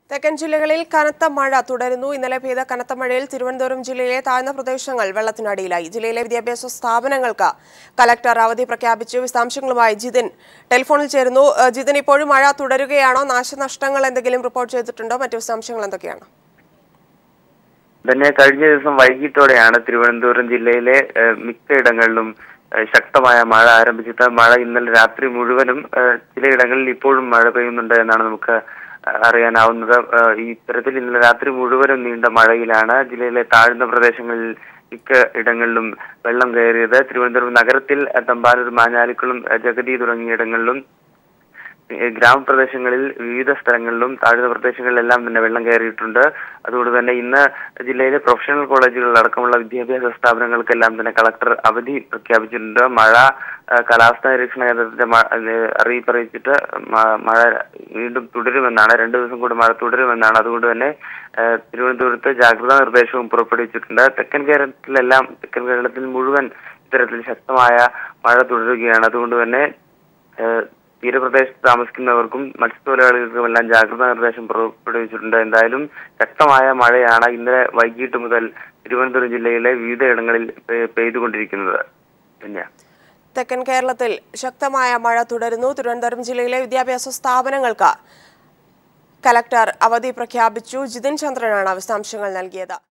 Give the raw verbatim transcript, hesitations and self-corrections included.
തെക്കൻ ജില്ലകളിൽ കനത്ത മഴ തുടരുന്നു. ഇന്നലെ പെയ്ത കനത്ത മഴയിൽ തിരുവനന്തപുരം ജില്ലയിലെ താഴ്ന്ന പ്രദേശങ്ങൾ വെള്ളത്തിനടിയിലായി. ജില്ലയിലെ വിദ്യാഭ്യാസ സ്ഥാപനങ്ങൾക്ക് കലക്ടർ അവധി പ്രഖ്യാപിച്ചു. വിശദാംശങ്ങളുമായി ജിതിൻ ടെലിഫോണിൽ ചേരുന്നു. ജിതിൻ, ഇപ്പോഴും മഴ തുടരുകയാണോ? നാശനഷ്ടങ്ങൾ എന്തെങ്കിലും റിപ്പോർട്ട് ചെയ്തിട്ടുണ്ടോ? മറ്റു വിശദാംശങ്ങൾ എന്തൊക്കെയാണ്? തന്നെ കഴിഞ്ഞ ദിവസം വൈകിട്ടോടെയാണ് തിരുവനന്തപുരം ജില്ലയിലെ മിക്കയിടങ്ങളിലും ശക്തമായ മഴ ആരംഭിച്ചത്. മഴ ഇന്നലെ രാത്രി മുഴുവനും ചിലയിടങ്ങളിൽ ഇപ്പോഴും മഴ പെയ്യുന്നുണ്ട് എന്നാണ് നമുക്ക് അറിയാനാവുന്നത്. ഈ ഇത്തരത്തിൽ ഇന്നലെ രാത്രി മുഴുവനും നീണ്ട മഴയിലാണ് ജില്ലയിലെ താഴ്ന്ന പ്രദേശങ്ങളിൽ മിക്ക ഇടങ്ങളിലും വെള്ളം കയറിയത്. തിരുവനന്തപുരം നഗരത്തിൽ തമ്പാനൂർ, മാഞ്ഞാലിക്കുളം, ജഗതി തുടങ്ങിയ ഇടങ്ങളിലും ഗ്രാമപ്രദേശങ്ങളിൽ വിവിധ സ്ഥലങ്ങളിലും താഴ്ന്ന പ്രദേശങ്ങളിലെല്ലാം തന്നെ വെള്ളം കയറിയിട്ടുണ്ട്. അതുകൊണ്ട് തന്നെ ഇന്ന് ജില്ലയിലെ പ്രൊഫഷണൽ കോളേജുകൾ അടക്കമുള്ള വിദ്യാഭ്യാസ സ്ഥാപനങ്ങൾക്കെല്ലാം തന്നെ കളക്ടർ അവധി പ്രഖ്യാപിച്ചിട്ടുണ്ട്. മഴ കാലാവസ്ഥാ നിരീക്ഷണ കേന്ദ്രത്തിന്റെ അറിയിപ്പ് അറിയിച്ചിട്ട് മഴ വീണ്ടും തുടരുമെന്നാണ്. രണ്ടു ദിവസം കൂടി മഴ തുടരുമെന്നാണ്. അതുകൊണ്ട് തന്നെ തിരുവനന്തപുരത്ത് ജാഗ്രതാ നിർദ്ദേശവും പുറപ്പെടുവിച്ചിട്ടുണ്ട്. തെക്കൻ കേരളത്തിലെല്ലാം തെക്കൻ കേരളത്തിൽ മുഴുവൻ ഇത്തരത്തിൽ ശക്തമായ മഴ തുടരുകയാണ്. അതുകൊണ്ട് തന്നെ തീരപ്രദേശത്ത് താമസിക്കുന്നവർക്കും മത്സ്യത്തൊഴിലാളികൾക്കും എല്ലാം ജാഗ്രതാ നിർദ്ദേശം പുറപ്പെടുവിച്ചിട്ടുണ്ട്. എന്തായാലും ശക്തമായ മഴയാണ് ഇന്നലെ വൈകിട്ട് മുതൽ തിരുവനന്തപുരം ജില്ലയിലെ വിവിധയിടങ്ങളിൽ പെയ്തുകൊണ്ടിരിക്കുന്നത്. തെക്കൻ കേരളത്തിൽ ശക്തമായ മഴ തുടരുന്നു. തിരുവനന്തപുരം ജില്ലയിലെ വിദ്യാഭ്യാസ സ്ഥാപനങ്ങൾക്ക് കലക്ടർ അവധി പ്രഖ്യാപിച്ചു. ജിതിൻ ചന്ദ്രനാണ് വിശദാംശങ്ങൾ നൽകിയത്.